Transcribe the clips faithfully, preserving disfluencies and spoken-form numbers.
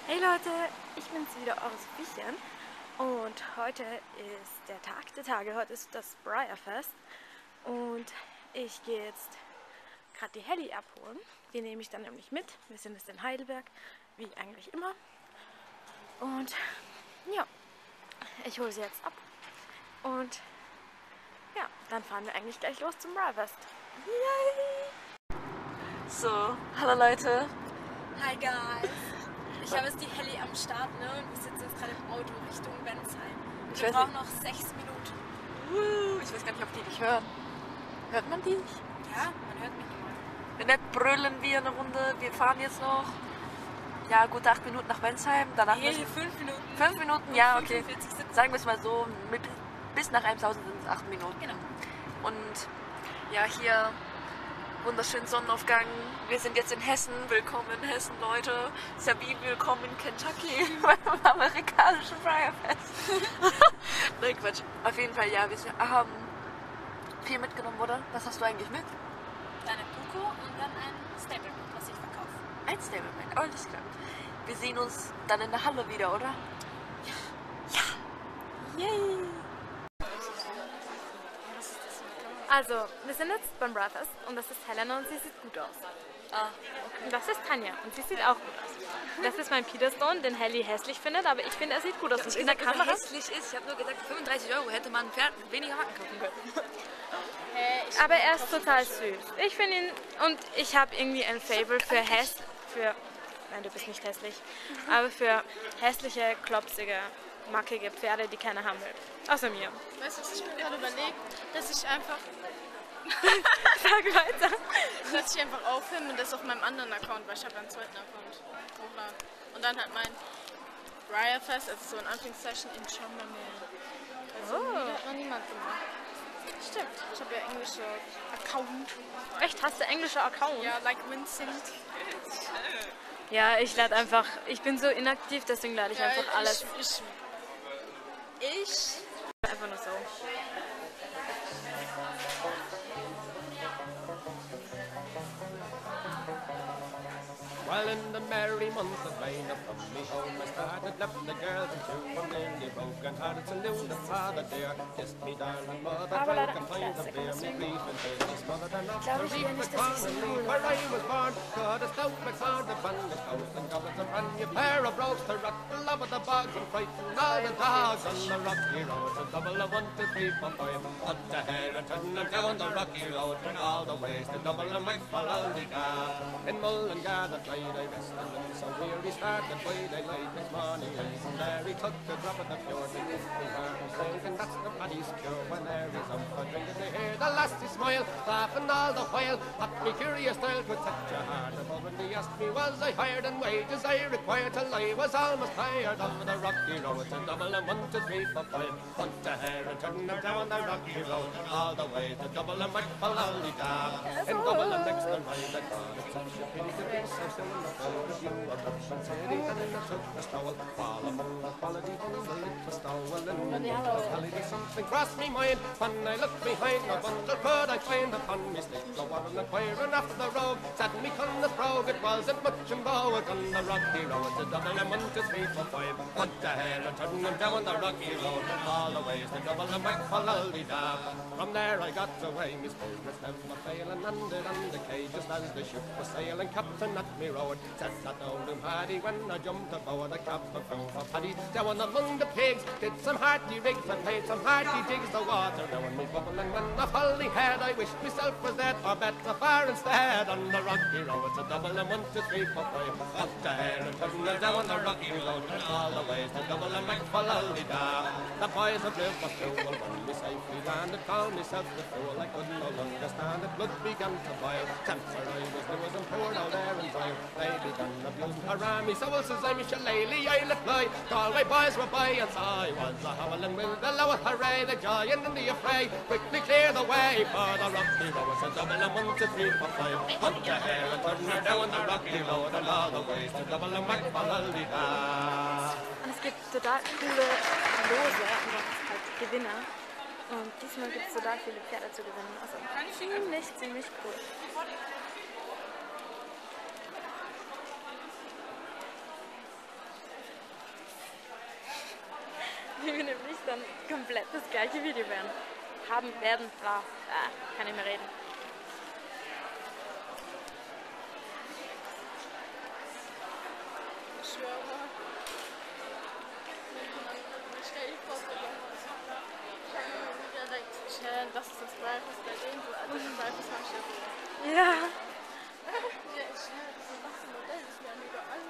Hey Leute, ich bin's wieder, eure Sophiechen. Und heute ist der Tag der Tage. Heute ist das Briarfest. Und ich gehe jetzt gerade die Helly abholen. Die nehme ich dann nämlich mit. Wir sind jetzt in Heidelberg, wie eigentlich immer. Und ja, ich hole sie jetzt ab. Und ja, dann fahren wir eigentlich gleich los zum Briarfest. Yay! So, hallo Leute. Hi guys. Ich habe jetzt die Helly am Start, ne? Und wir sitzen jetzt gerade im Auto Richtung Bensheim. Ich Wir weiß brauchen nicht. noch sechs Minuten. Uh, ich weiß gar nicht, ob die dich hören. Hört man die nicht? Ja, man hört mich immer. Wenn nicht, brüllen wir eine Runde. Wir fahren jetzt noch, ja, gut acht Minuten nach Bensheim. Danach Nee, müssen fünf Minuten. fünf Minuten, ja, okay. fünfundvierzig Sekunden. Sagen wir es mal so, mit, bis nach Eimshausen sind es acht Minuten. Genau. Und ja, hier wunderschönen Sonnenaufgang. Wir sind jetzt in Hessen. Willkommen in Hessen, Leute. Ist ja wie willkommen in Kentucky beim amerikanischen Briarfest. Nein, Quatsch. Auf jeden Fall, ja, wir haben viel mitgenommen, oder? Was hast du eigentlich mit? Eine Puko und dann ein Stableman, was ich verkaufe. Ein Stableman, alles klar. Wir sehen uns dann in der Halle wieder, oder? Yay! Also, wir sind jetzt beim Briarfest und das ist Helena und sie sieht gut aus. Ah, Und das ist Tanja und sie sieht auch gut aus. Das ist mein Peterstone, den Helly hässlich findet, aber ich finde, er sieht gut aus. Und in der Kamera... hässlich ist. Ich habe nur gesagt, fünfunddreißig Euro hätte man ein Pferd weniger Haken kaufen können. Aber er ist total süß. Ich finde ihn, und ich habe irgendwie ein Faible für häss, für, nein, du bist nicht hässlich, aber für hässliche, klopsige, mackige Pferde, die keiner haben will. Außer mir. Weißt du, was ich mir gerade überlegt? Dass ich einfach, Sag weiter. dass ich einfach aufhöre und das auf meinem anderen Account, weil ich habe einen zweiten Account hochlade. Und dann halt mein Briarfest, also so in Anführungszeichen, in Chambermail. Also Oh. hat noch niemand gemacht. Stimmt, ich habe ja englische Account. Echt, hast du englische Account? Ja, like Vincent. Ja, ich lade einfach, ich bin so inaktiv, deswegen lade ich Ja, einfach alles. Ich, ich, ich Einfach nur so. Well, in the merry month of May, from me home I started, left the girls and two were nearly broken hearted. So knew the father dear, kissed me darling mother, Aber drank leider a pint of Classic, beer, me deswegen grief and pain was smothered enough glaube to ich reap eher the nicht, dass corn ich sie and leave hole. where I was born. Got a stout McSard, a bandage house and goblets, a brand new pair of brogues to rock the love of the bogs and frighten all the dogs on the rocky road. A double of one, two, three, four, five, up the head and turn them down the rocky road, and all the ways to double and make for Aldiga. In Mullingar that night I rested and so weary started by daylight next morning, and there he took a drop of the fjord and kissed me heart and sank, and that's the paddy's cure when there is up for drinking. They hear the lassie smile, laughing all the while, at me curious style with such a heart above, and he asked me was I hired and wages I required till I was almost tired of the rocky road. To double and one, two, three, four, five, hunt the hare and turn them down the rocky road, all the way to double and back for Aldiga. And double and next the ride I got, it's such a pity to be so still in the flow of you of and city, and then I took the stowel, fall among the quality bundle, it was stowel, and in the quality something crossed me mind, when I looked behind the bundle, could I find upon me stick, the one inquiring after the road, said me con the brogue, it wasn't much in bow, on the rocky road, to double and one, two, three, four, five, hunt the hare and turn them down the rocky road, all the ways to double and back for Aldi-da. From there I got away, Miss Progress never failing, landed on the cage just as the ship was sailing, captain at me road, said that old him Paddy when I jumped aboard the captain found for Paddy down among the pigs, did some hearty rigs and played some hearty jigs, the water down me bubbling when I fully had, I wished myself was dead or better far instead, on the rocky road, to double and one, two, three, four, five, up the hare and turn them down the rocky road, and all the ways to double and back for Aldi-da. The boys of live was through, and when me safely landed, found myself the fool, I couldn't no longer stand it, blood began to boil, chancer I was new as and poured out there and dry, they began abusing her army, so well says I, me shillelagh, I let fly, Galway boys were by, and so I was a howling with the lower hooray, the joy and the affray, quickly clear the way for the rocky road, so double and one, two, three, four, five, hunt the hare and turn her down the rocky road, and all the ways to double and back for Aldi-da. Und es gibt total coole Lose und auch halt Gewinner. Und diesmal gibt es total viele Pferde zu gewinnen. Also ziemlich, ziemlich cool. wir nämlich dann komplett das gleiche Video werden. Haben, werden, bla, ah, kann ich mehr reden. Ich schwöre. Stell dir vor, so Challenge, das ist das Breakfast bei denen, so also das Breakfast habe ich ja so. Ja. Ja, ich schwöre, das ist ein Modell, das werden überall.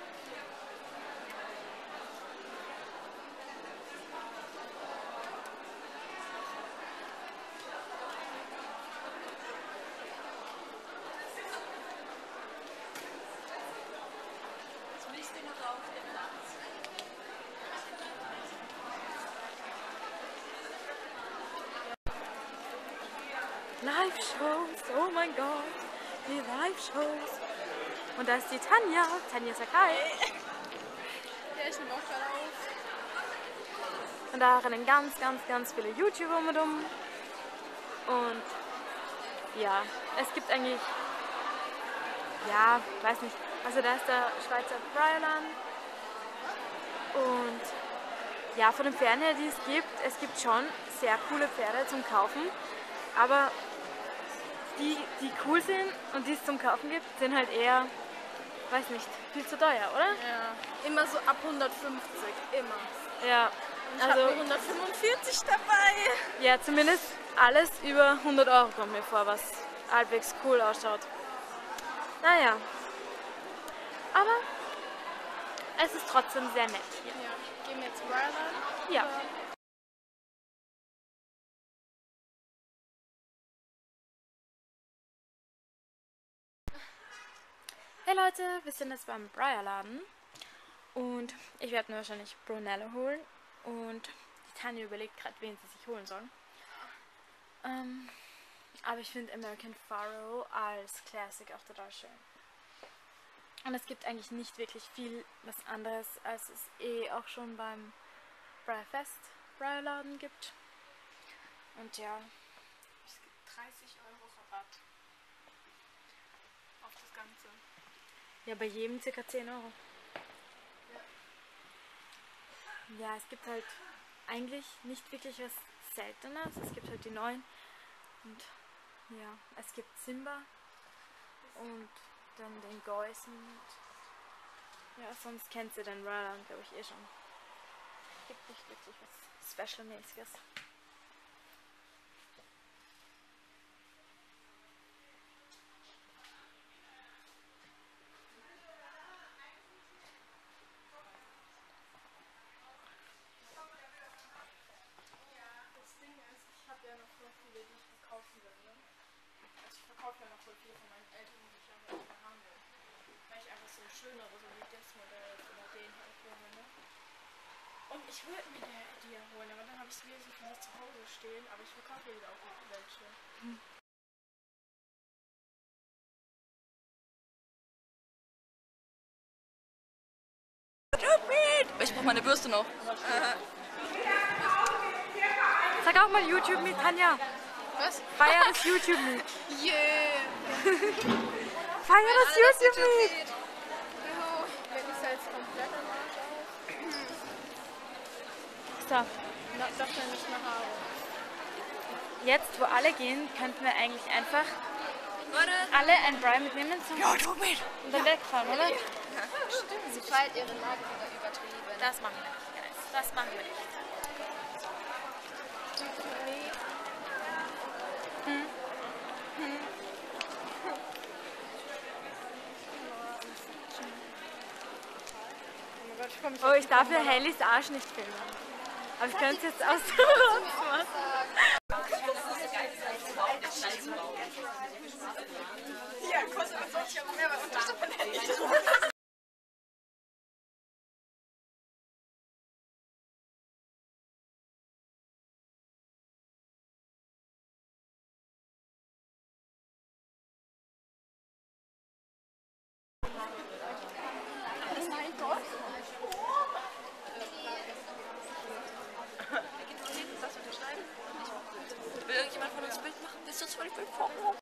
Live-Shows, oh mein Gott, die Live-Shows. Und da ist die Tanja, Tanja Sakai. Ja, ich nehme auch gerade auf. Und da rennen ganz, ganz, ganz viele YouTuber mit um. Und ja, es gibt eigentlich, ja, weiß nicht, also da ist der Schweizer Briarland. Und ja, von den Pferden her, die es gibt, es gibt schon sehr coole Pferde zum Kaufen. Aber die, die cool sind und die es zum Kaufen gibt, sind halt eher, weiß nicht, viel zu teuer, oder? Ja, immer so ab hundertfünfzig, immer. Ja, Ich habe also, hundertfünfundvierzig dabei. ja, zumindest alles über hundert Euro kommt mir vor, was halbwegs cool ausschaut. Naja, aber es ist trotzdem sehr nett hier. Ja, gehen wir jetzt Briarland? Ja. Hey Leute, wir sind jetzt beim Briarladen und ich werde mir wahrscheinlich Brunello holen und die Tanja überlegt gerade, wen sie sich holen soll. Ähm, aber ich finde American Pharoah als Classic auch total schön. Und es gibt eigentlich nicht wirklich viel was anderes, als es eh auch schon beim Briarfest Briarladen gibt. Und ja, Es gibt dreißig Euro Rabatt auf das Ganze. ja, bei jedem ca. zehn Euro. Ja, es gibt halt eigentlich nicht wirklich was Seltenes. Es gibt halt die neuen. Und ja, es gibt Simba und dann den Geusen. Und ja, sonst kennt ihr den Briarland, glaube ich, eh schon. Gibt nicht wirklich was Special-mäßiges. Das Ding ist, ich habe ja noch voll viele, die ich verkaufen will. Ne? Also ich verkaufe ja noch voll viele von meinen Eltern, die ich aber nicht mehr haben will. Weil ich einfach so schönere, so wie das Modell oder den halt hole. Ne? Und ich würde mir die, die ja holen, aber dann habe ich sie wieder so für mich zu Hause stehen, aber ich verkaufe wieder auch welche. Ich brauche meine Bürste noch. Sag auch mal YouTube mit Tanja. Was? Feier das YouTube mit. Yeah! Feier das YouTube mit. Juhu. Wenn ich jetzt komplett am Arsch auf. So, Na, das ja nicht mehr habe. jetzt wo alle gehen, könnten wir eigentlich einfach Leute. alle ein Brian mitnehmen zum Ja, du mit. und dann wegfahren, oder? Sie feiert ihre Lage wieder übertrieben. Das machen wir nicht, Guys. Das machen wir nicht. Oh, ich darf ja Hellys Arsch nicht filmen. Aber ich könnte es jetzt aus Ja, kostet das auch. Ich habe mehr was unterstützt von Handy. Will irgendjemand von uns ein Bild machen? Willst du uns mal ein Bild vormachen?